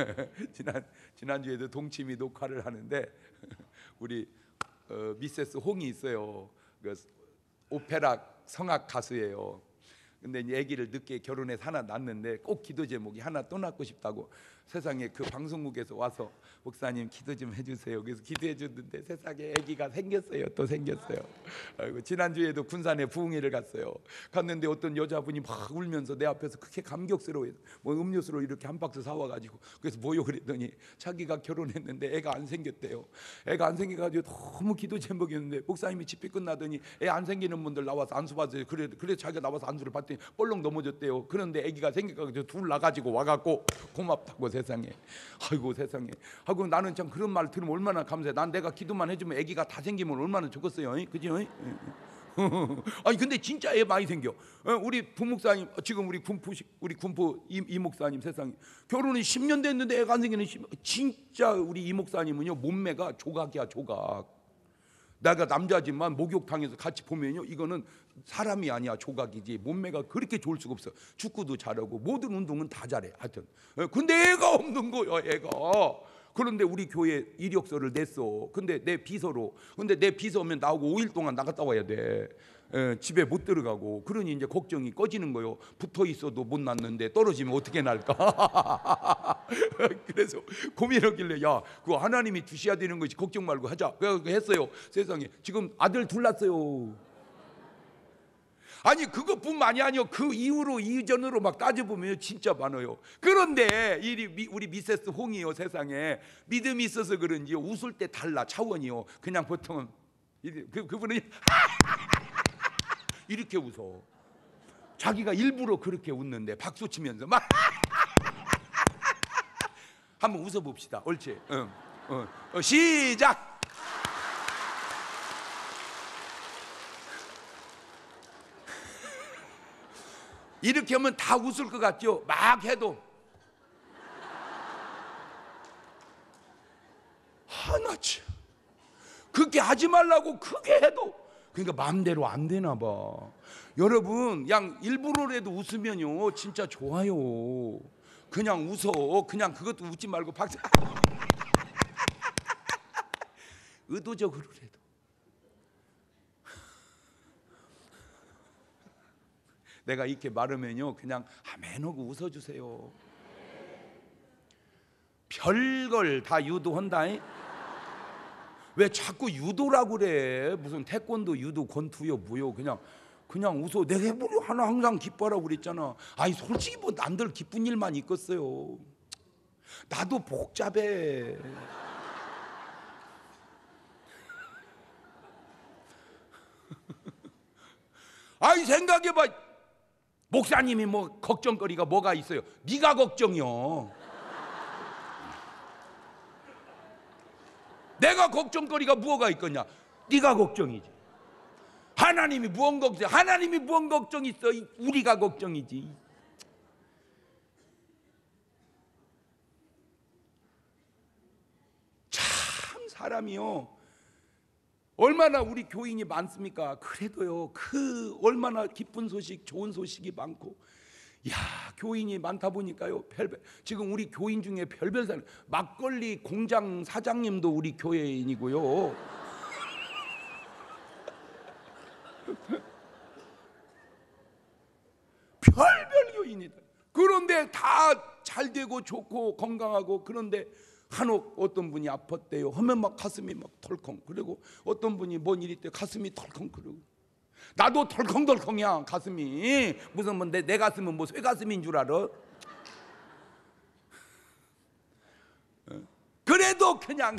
지난주에도 동치미 녹화를 하는데 우리 미세스 홍이 있어요. 그 오페라 성악 가수예요. 근데 이제 아기를 늦게 결혼해서 하나 낳았는데 꼭 기도 제목이 하나 또 낳고 싶다고 세상에 그 방송국에서 와서 목사님 기도 좀 해주세요. 그래서 기도해 줬는데 세상에 아기가 생겼어요. 또 생겼어요. 아이고, 지난주에도 군산에 부흥회를 갔는데 어떤 여자분이 막 울면서 내 앞에서 그렇게 감격스러워해서 뭐 음료수로 이렇게 한 박스 사와가지고, 그래서 뭐요 그랬더니 자기가 결혼했는데 애가 안 생겼대요. 애가 안 생겨가지고 너무 기도 제목이었는데 목사님이 집회 끝나더니 애 안 생기는 분들 나와서 안수 받으세요. 그래서 자기가 나와서 안수를 받더니 볼록 넘어졌대요. 그런데 아기가 생겨가지고 둘 나가지고 와갖고 고맙다고. 세상에, 아이고 세상에. 하고 나는 참 그런 말 들으면 얼마나 감사해. 난 내가 기도만 해주면 아기가 다 생기면 얼마나 좋겠어요. 그지? 아니 근데 진짜 애 많이 생겨. 우리 부목사님, 지금 우리 군포 이 목사님, 세상에 결혼이 10년 됐는데 애가 안 생기는, 진짜 우리 이 목사님은요 몸매가 조각이야, 조각. 내가 남자지만 목욕탕에서 같이 보면요, 이거는 사람이 아니야, 조각이지. 몸매가 그렇게 좋을 수가 없어. 축구도 잘하고 모든 운동은 다 잘해. 하여튼 근데 애가 없는 거야, 애가. 그런데 우리 교회 이력서를 냈어. 근데 내 비서로. 근데 내 비서 오면 나오고 5일 동안 나갔다 와야 돼. 집에 못 들어가고. 그러니 이제 걱정이 꺼지는 거요. 붙어 있어도 못 낳는데 떨어지면 어떻게 날까? 그래서 고민하길래 야, 그거 하나님이 주셔야 되는 것이 걱정 말고 하자. 그래서 했어요. 세상에 지금 아들 둘 낳았어요. 아니 그것뿐만이 아니요. 그 이후로 이전으로 막 따져보면 진짜 많아요. 그런데 우리 미세스 홍이요, 세상에 믿음이 있어서 그런지 웃을 때 달라 차원이요. 그냥 보통은 그분은 이렇게 웃어. 자기가 일부러 그렇게 웃는데 박수 치면서 막 한번 웃어봅시다. 옳지. 시작. 이렇게 하면 다 웃을 것 같죠? 막 해도 하나치 그렇게 하지 말라고 크게 해도 그러니까 마음대로 안 되나 봐. 여러분 그냥 일부러라도 웃으면요 진짜 좋아요. 그냥 웃어. 그냥 그것도 웃지 말고 박수 의도적으로라도. 내가 이렇게 말하면요 그냥 아멘하고 웃어주세요. 별걸 다 유도한다. 왜 자꾸 유도라고 그래? 무슨 태권도 유도 권투요 뭐요. 그냥 웃어. 내가 해보려 하나 항상 기뻐하라고 그랬잖아. 아니 솔직히 뭐 남들 기쁜 일만 있겠어요. 나도 복잡해. 아니 생각해봐. 목사님이 뭐 걱정거리가 뭐가 있어요? 네가 걱정이요. 내가 걱정거리가 뭐가 있겠냐? 네가 걱정이지. 하나님이 무언 걱정? 하나님이 무언 걱정 있어? 우리가 걱정이지. 참 사람이요. 얼마나 우리 교인이 많습니까? 그래도요 그 얼마나 기쁜 소식 좋은 소식이 많고 야 교인이 많다 보니까요 지금 우리 교인 중에 별별 사람 막걸리 공장 사장님도 우리 교회인이고요. 별별 교인이다. 그런데 다 잘 되고 좋고 건강하고 그런데 한옥 어떤 분이 아팠대요. 하면 막 가슴이 막 덜컹. 그리고 어떤 분이 뭔 일이 있대 가슴이 덜컹. 그러고 나도 덜컹덜컹이야 가슴이. 무슨 뭐 내 가슴은 뭐 쇠 가슴인 줄 알아? 그래도 그냥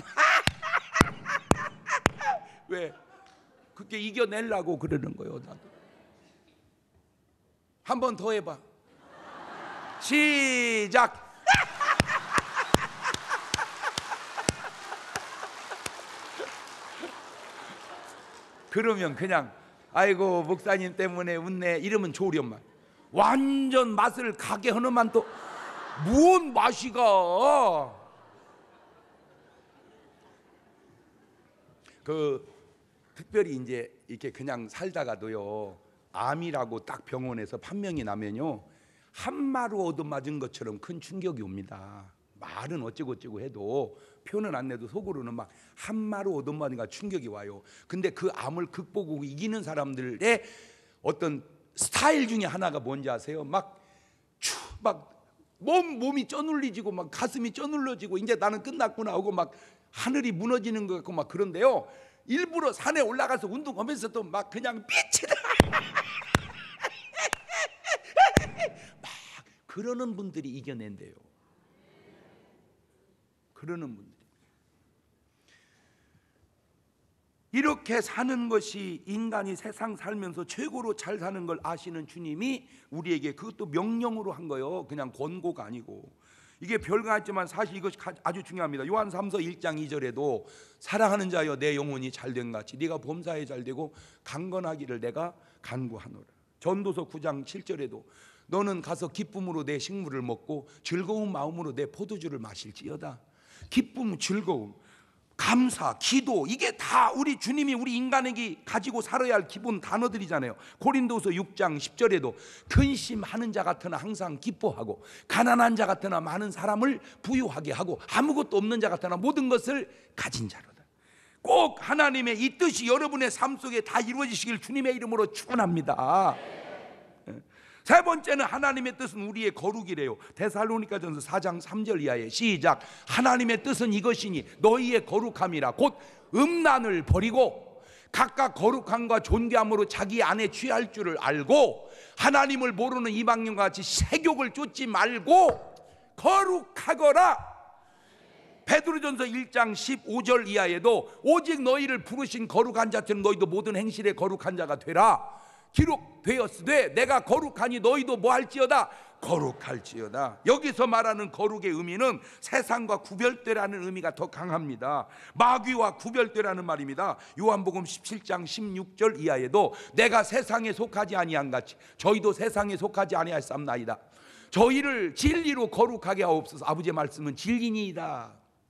왜 그렇게 이겨내려고 그러는 거예요. 나도 한 번 더 해봐. 시작. 그러면 그냥 아이고 목사님 때문에 웃네 이러면 좋으련만. 완전 맛을 가게 하는만 또 무언 맛이가. 그 특별히 이제 이렇게 그냥 살다가도요 암이라고 딱 병원에서 판명이 나면요 한마로 얻어맞은 것처럼 큰 충격이 옵니다. 말은 어쩌고저쩌고 해도 표는 안 내도 속으로는 막 한마로 얻어맞으니까 충격이 와요. 근데 그 암을 극복하고 이기는 사람들의 어떤 스타일 중에 하나가 뭔지 아세요? 막 몸이 쪄눌리지고 막 가슴이 쪄눌러지고 이제 나는 끝났구나 하고 막 하늘이 무너지는 것 같고 막 그런데요 일부러 산에 올라가서 운동하면서 또 막 그냥 미치다 막 그러는 분들이 이겨낸대요. 그러는 분들이. 이렇게 사는 것이 인간이 세상 살면서 최고로 잘 사는 걸 아시는 주님이 우리에게 그것도 명령으로 한 거예요. 그냥 권고가 아니고. 이게 별거 같지만 사실 이것이 아주 중요합니다. 요한 3서 1장 2절에도 사랑하는 자여 내 영혼이 잘된 같이 네가 범사에 잘되고 강건하기를 내가 간구하노라. 전도서 9장 7절에도 너는 가서 기쁨으로 내 식물을 먹고 즐거운 마음으로 내 포도주를 마실지어다. 기쁨, 즐거움. 감사, 기도, 이게 다 우리 주님이 우리 인간에게 가지고 살아야 할 기본 단어들이잖아요. 고린도서 6장 10절에도 근심하는 자 같으나 항상 기뻐하고, 가난한 자 같으나 많은 사람을 부유하게 하고, 아무것도 없는 자 같으나 모든 것을 가진 자로다. 꼭 하나님의 이 뜻이 여러분의 삶 속에 다 이루어지시길 주님의 이름으로 축원합니다. 세 번째는 하나님의 뜻은 우리의 거룩이래요. 데살로니가전서 4장 3절 이하에 시작. 하나님의 뜻은 이것이니 너희의 거룩함이라. 곧 음란을 버리고 각각 거룩함과 존귀함으로 자기 안에 취할 줄을 알고, 하나님을 모르는 이방인과 같이 세욕을 쫓지 말고 거룩하거라. 베드로전서 1장 15절 이하에도 오직 너희를 부르신 거룩한 자처럼 너희도 모든 행실에 거룩한 자가 되라. 기록되었으되 내가 거룩하니 너희도 뭐할지어다? 거룩할지어다. 여기서 말하는 거룩의 의미는 세상과 구별되라는 의미가 더 강합니다. 마귀와 구별되라는 말입니다. 요한복음 17장 16절 이하에도 내가 세상에 속하지 아니한 같이 저희도 세상에 속하지 아니하였사옵나이다. 저희를 진리로 거룩하게 하옵소서. 아버지의 말씀은 진리니이다.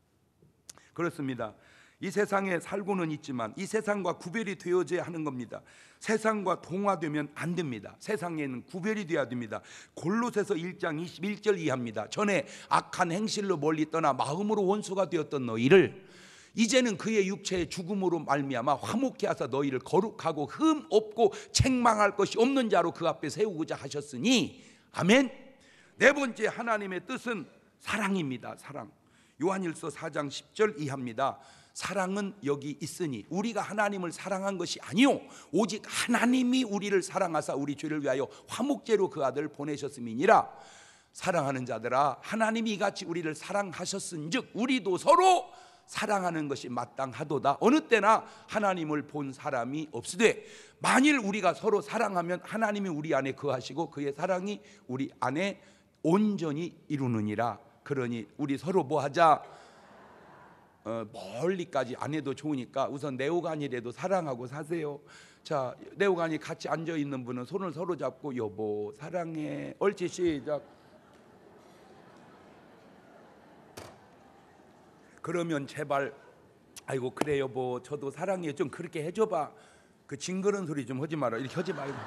그렇습니다. 이 세상에 살고는 있지만 이 세상과 구별이 되어져야 하는 겁니다. 세상과 동화되면 안 됩니다. 세상에는 구별이 되어야 됩니다. 골로새서 1장 21절 이하입니다. 전에 악한 행실로 멀리 떠나 마음으로 원수가 되었던 너희를 이제는 그의 육체의 죽음으로 말미암아 화목케 하사 너희를 거룩하고 흠 없고 책망할 것이 없는 자로 그 앞에 세우고자 하셨으니. 아멘. 네 번째 하나님의 뜻은 사랑입니다. 사랑. 요한일서 4장 10절 이하입니다. 사랑은 여기 있으니 우리가 하나님을 사랑한 것이 아니요 오직 하나님이 우리를 사랑하사 우리 죄를 위하여 화목제로 그 아들을 보내셨음이니라. 사랑하는 자들아, 하나님이 이같이 우리를 사랑하셨은즉 우리도 서로 사랑하는 것이 마땅하도다. 어느 때나 하나님을 본 사람이 없으되 만일 우리가 서로 사랑하면 하나님이 우리 안에 거하시고 그의 사랑이 우리 안에 온전히 이루느니라. 그러니 우리 서로 뭐하자? 멀리까지 안 해도 좋으니까 우선 네오간이라도 사랑하고 사세요. 자, 네오간이 같이 앉아있는 분은 손을 서로 잡고 여보 사랑해. 옳지, 시작. 그러면 제발 아이고 그래 여보 저도 사랑해 좀 그렇게 해줘봐. 그 징그러운 소리 좀 하지 마라. 이렇게 하지 말고.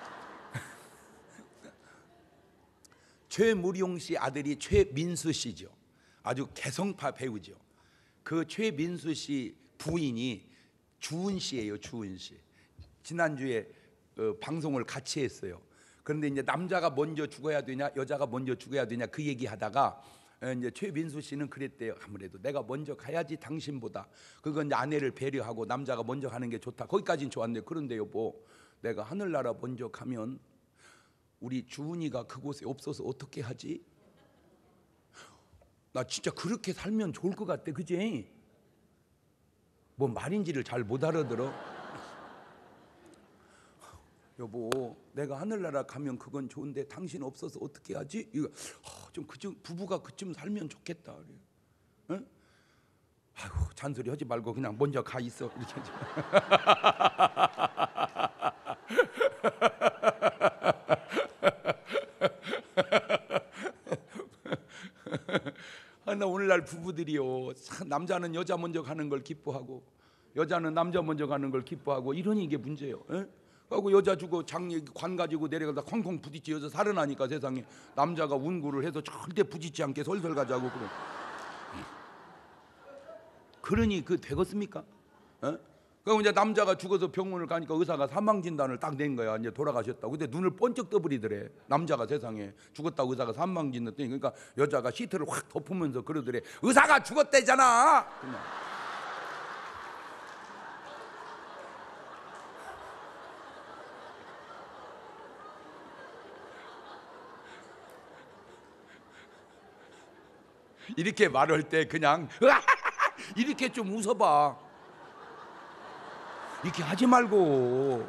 최무룡 씨 아들이 최민수 씨죠. 아주 개성파 배우죠. 그 최민수 씨 부인이 주은 씨예요. 주은 씨. 지난주에 방송을 같이 했어요. 그런데 이제 남자가 먼저 죽어야 되냐 여자가 먼저 죽어야 되냐 그 얘기하다가 이제 최민수 씨는 그랬대요. 아무래도 내가 먼저 가야지 당신보다. 그건 이제 아내를 배려하고 남자가 먼저 가는 게 좋다. 거기까지는 좋았는데 그런데 여보 내가 하늘나라 먼저 가면 우리 주은이가 그곳에 없어서 어떻게 하지? 나 진짜 그렇게 살면 좋을 것 같아. 그지? 뭐 말인지를 잘 못 알아들어. 여보 내가 하늘나라 가면 그건 좋은데 당신 없어서 어떻게 하지? 이거 좀 그쯤 부부가 그쯤 살면 좋겠다. 응? 아이고 잔소리 하지 말고 그냥 먼저 가 있어. 이렇게 하지. 나 오늘날 부부들이요 남자는 여자 먼저 가는 걸 기뻐하고 여자는 남자 먼저 가는 걸 기뻐하고 이러니 이게 문제예요. 그리고 여자 주고 관 가지고 내려가다 콩콩 부딪히 여자 살아나니까 세상에 남자가 운구를 해서 절대 부딪히지 않게 설설 가자고 그래. 그러니 그 되겠습니까? 그리고 이제 남자가 죽어서 병원을 가니까 의사가 사망 진단을 딱 낸 거야. 이제 돌아가셨다고. 근데 눈을 번쩍 떠버리더래. 남자가 세상에 죽었다고 의사가 사망 진단 냈더니 그러니까 여자가 시트를 확 덮으면서 그러더래. 의사가 죽었대잖아. 그냥. 이렇게 말할 때 그냥 이렇게 좀 웃어봐. 이렇게 하지 말고.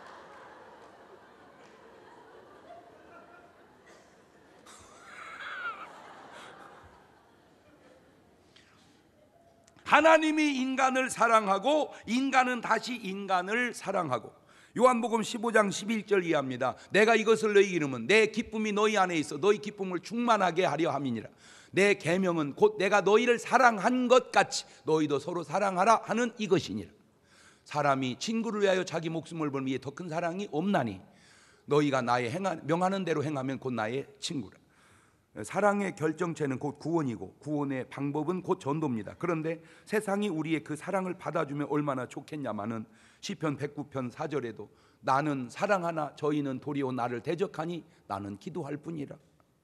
하나님이 인간을 사랑하고 인간은 다시 인간을 사랑하고. 요한복음 15장 11절 이하입니다. 내가 이것을 너희 이름은 내 기쁨이 너희 안에 있어 너희 기쁨을 충만하게 하려 함이니라. 내 계명은 곧 내가 너희를 사랑한 것 같이 너희도 서로 사랑하라 하는 이것이니라. 사람이 친구를 위하여 자기 목숨을 버는 이에 더 큰 사랑이 없나니 너희가 나의 명하는 대로 행하면 곧 나의 친구라. 사랑의 결정체는 곧 구원이고 구원의 방법은 곧 전도입니다. 그런데 세상이 우리의 그 사랑을 받아주면 얼마나 좋겠냐마는 시편 109편 4절에도 나는 사랑하나 저희는 도리어 나를 대적하니 나는 기도할 뿐이라.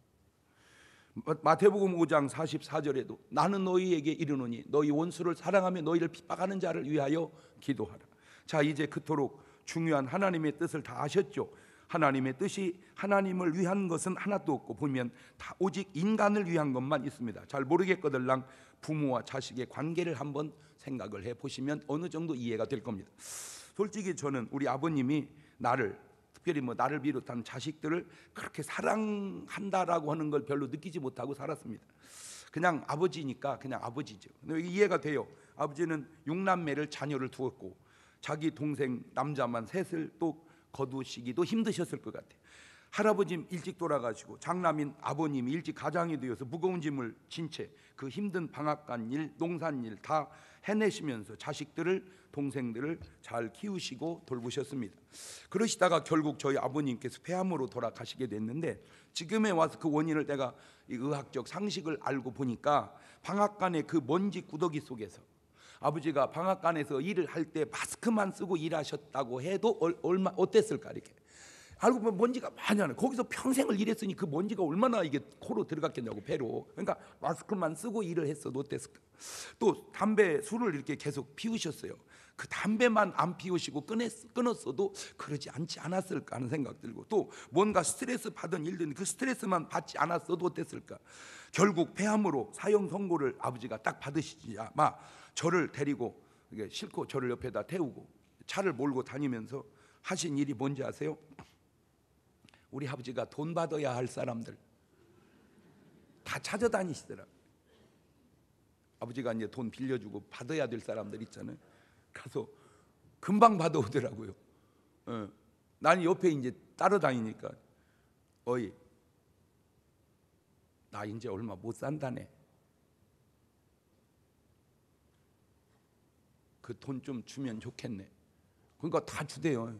마태복음 5장 44절에도 나는 너희에게 이르노니 너희 원수를 사랑하며 너희를 핍박하는 자를 위하여 기도하라. 자, 이제 그토록 중요한 하나님의 뜻을 다 아셨죠? 하나님의 뜻이 하나님을 위한 것은 하나도 없고 보면 다 오직 인간을 위한 것만 있습니다. 잘 모르겠거들랑 부모와 자식의 관계를 한번 생각을 해보시면 어느 정도 이해가 될 겁니다. 솔직히 저는 우리 아버님이 나를, 특별히 나를 비롯한 자식들을 그렇게 사랑한다라고 하는 걸 별로 느끼지 못하고 살았습니다. 그냥 아버지니까 그냥 아버지죠. 이해가 돼요. 아버지는 6남매를 자녀를 두었고 자기 동생 남자만 셋을 또 거두시기도 힘드셨을 것 같아요. 할아버지 일찍 돌아가시고 장남인 아버님이 일찍 가장이 되어서 무거운 짐을 진 채 그 힘든 방앗간 일, 농산일 다 해내시면서 자식들을, 동생들을 잘 키우시고 돌보셨습니다. 그러시다가 결국 저희 아버님께서 폐암으로 돌아가시게 됐는데 지금에 와서 그 원인을 내가 의학적 상식을 알고 보니까 방앗간의 그 먼지 구더기 속에서 아버지가 방앗간에서 일을 할 때 마스크만 쓰고 일하셨다고 해도 얼마 어땠을까 이렇게 알고 보면 먼지가 많이 나요. 거기서 평생을 일했으니 그 먼지가 얼마나 이게 코로 들어갔겠냐고, 배로. 그러니까 마스크만 쓰고 일을 했어도 어땠을까. 또 담배, 술을 이렇게 계속 피우셨어요. 그 담배만 안 피우시고 끊었어도 그러지 않지 않았을까 하는 생각 들고, 또 뭔가 스트레스 받은 일들은 그 스트레스만 받지 않았어도 어땠을까. 결국 폐암으로 사형 선고를 아버지가 딱 받으시자마 저를 데리고 싣고 저를 옆에다 태우고 차를 몰고 다니면서 하신 일이 뭔지 아세요? 우리 아버지가 돈 받아야 할 사람들 다 찾아다니시더라고요. 아버지가 이제 돈 빌려주고 받아야 될 사람들 있잖아요. 가서 금방 받아오더라고요. 나는 옆에 이제 따라다니니까 어이 나 이제 얼마 못 산다네. 그 돈 좀 주면 좋겠네. 그러니까 다 주대요.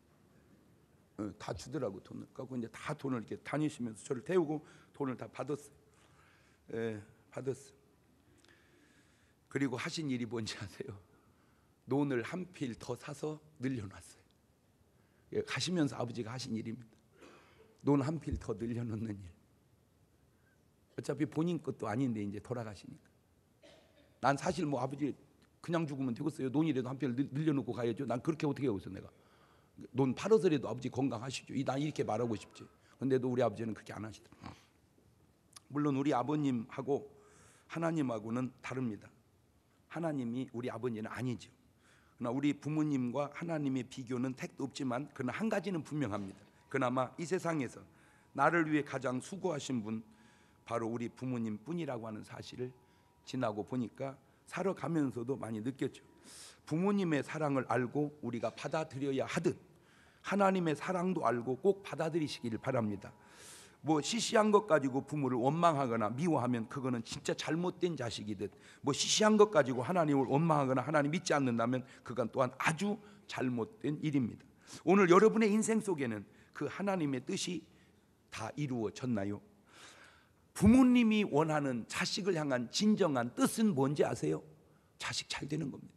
다 주더라고 돈을. 그래서 이제 다 돈을 이렇게 다니시면서 저를 태우고 돈을 다 받았어요. 받았어. 그리고 하신 일이 뭔지 아세요? 논을 한 필 더 사서 늘려놨어요. 가시면서 아버지가 하신 일입니다. 논 한 필 더 늘려놓는 일. 어차피 본인 것도 아닌데 이제 돌아가시니까. 난 사실 아버지 그냥 죽으면 되겠어요. 논이라도 한 필 늘려놓고 가야죠. 난 그렇게 어떻게 하고 있어 내가. 논 팔아서라도 아버지 건강하시죠. 난 이렇게 말하고 싶지. 그런데도 우리 아버지는 그렇게 안 하시더라고요. 물론 우리 아버님하고 하나님하고는 다릅니다. 하나님이 우리 아버지는 아니죠. 그러나 우리 부모님과 하나님의 비교는 택도 없지만 그러나 한 가지는 분명합니다. 그나마 이 세상에서 나를 위해 가장 수고하신 분 바로 우리 부모님 뿐이라고 하는 사실을 지나고 보니까 살아가면서도 많이 느꼈죠. 부모님의 사랑을 알고 우리가 받아들여야 하듯 하나님의 사랑도 알고 꼭 받아들이시기를 바랍니다. 시시한 것 가지고 부모를 원망하거나 미워하면 그거는 진짜 잘못된 자식이듯, 시시한 것 가지고 하나님을 원망하거나 하나님 믿지 않는다면 그건 또한 아주 잘못된 일입니다. 오늘 여러분의 인생 속에는 그 하나님의 뜻이 다 이루어졌나요? 부모님이 원하는 자식을 향한 진정한 뜻은 뭔지 아세요? 자식 잘 되는 겁니다.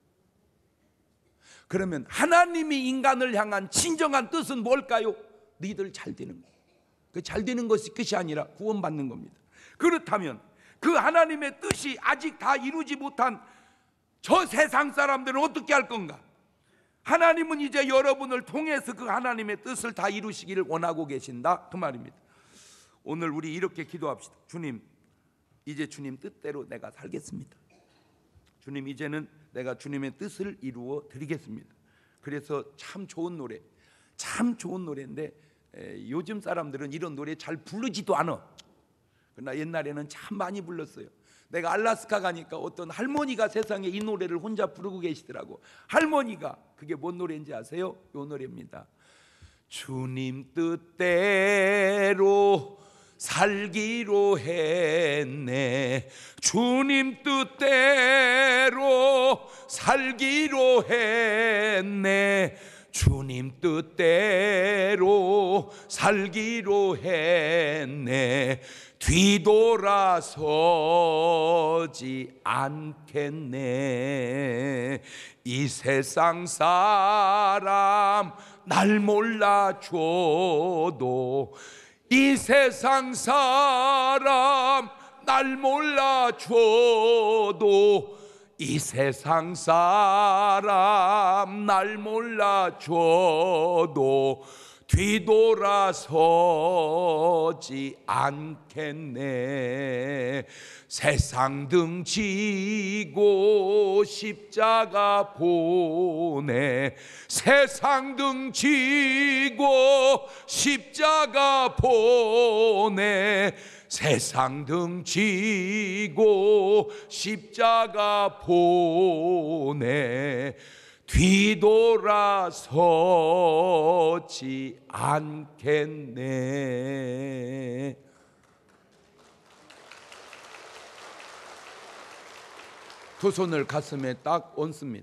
그러면 하나님이 인간을 향한 진정한 뜻은 뭘까요? 너희들 잘 되는 거예요. 그 잘 되는 것이 끝이 아니라 구원받는 겁니다. 그렇다면 그 하나님의 뜻이 아직 다 이루지 못한 저 세상 사람들은 어떻게 할 건가? 하나님은 이제 여러분을 통해서 그 하나님의 뜻을 다 이루시기를 원하고 계신다 그 말입니다. 오늘 우리 이렇게 기도합시다. 주님, 이제 주님 뜻대로 내가 살겠습니다. 주님, 이제는 내가 주님의 뜻을 이루어 드리겠습니다. 그래서 참 좋은 노래, 참 좋은 노래인데 요즘 사람들은 이런 노래 잘 부르지도 않아. 그러나 옛날에는 참 많이 불렀어요. 내가 알라스카 가니까 어떤 할머니가 세상에 이 노래를 혼자 부르고 계시더라고. 할머니가 그게 뭔 노래인지 아세요? 이 노래입니다. 주님 뜻대로 살기로 했네. 주님 뜻대로 살기로 했네. 주님 뜻대로 살기로 했네. 뒤돌아서지 않겠네. 이 세상 사람 날 몰라줘도, 이 세상 사람 날 몰라줘도, 이 세상 사람 날 몰라줘도 뒤돌아서지 않겠네. 세상 등지고 십자가 보내. 세상 등지고 십자가 보내. 세상 등지고 십자가 보내. 뒤돌아서지 않겠네. 두 손을 가슴에 딱 얹습니다.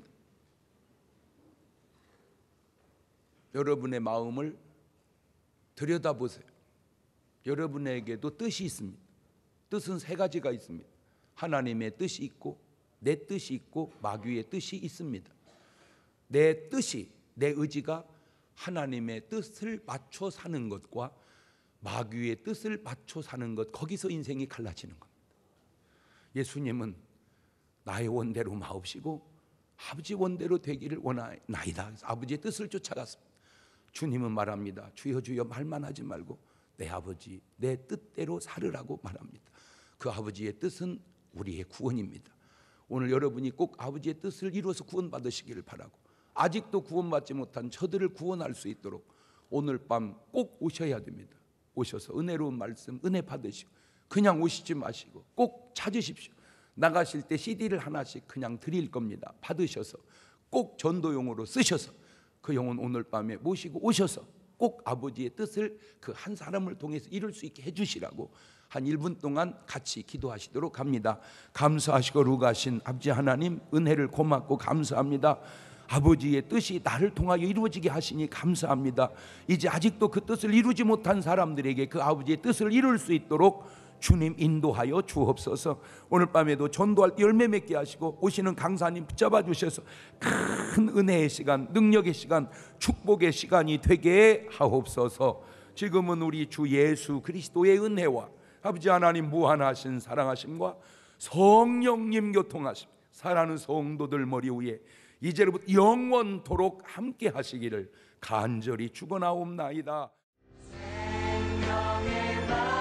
여러분의 마음을 들여다보세요. 여러분에게도 뜻이 있습니다. 뜻은 세 가지가 있습니다. 하나님의 뜻이 있고, 내 뜻이 있고, 마귀의 뜻이 있습니다. 내 뜻이, 내 의지가 하나님의 뜻을 맞춰 사는 것과 마귀의 뜻을 맞춰 사는 것, 거기서 인생이 갈라지는 겁니다. 예수님은 나의 원대로 마옵시고 아버지 원대로 되기를 원하나이다. 아버지의 뜻을 쫓아갔습니다. 주님은 말합니다. 주여 주여 말만 하지 말고 내 아버지, 내 뜻대로 살으라고 말합니다. 그 아버지의 뜻은 우리의 구원입니다. 오늘 여러분이 꼭 아버지의 뜻을 이루어서 구원받으시기를 바라고, 아직도 구원받지 못한 저들을 구원할 수 있도록 오늘 밤 꼭 오셔야 됩니다. 오셔서 은혜로운 말씀, 은혜 받으시고, 그냥 오시지 마시고 꼭 찾으십시오. 나가실 때 CD를 하나씩 그냥 드릴 겁니다. 받으셔서 꼭 전도용으로 쓰셔서 그 영혼 오늘 밤에 모시고 오셔서 꼭 아버지의 뜻을 그 한 사람을 통해서 이룰 수 있게 해주시라고 한 1분 동안 같이 기도하시도록 합니다. 감사하시고 거룩하신 아버지 하나님, 은혜를 고맙고 감사합니다. 아버지의 뜻이 나를 통하여 이루어지게 하시니 감사합니다. 이제 아직도 그 뜻을 이루지 못한 사람들에게 그 아버지의 뜻을 이룰 수 있도록 주님 인도하여 주옵소서. 오늘 밤에도 전도할 때 열매 맺게 하시고 오시는 강사님 붙잡아 주셔서 큰 은혜의 시간, 능력의 시간, 축복의 시간이 되게 하옵소서. 지금은 우리 주 예수 그리스도의 은혜와 아버지 하나님 무한하신 사랑하심과 성령님 교통하심, 사랑하는 성도들 머리 위에 이제로부터 영원토록 함께 하시기를 간절히 축원하옵나이다. 생명의 말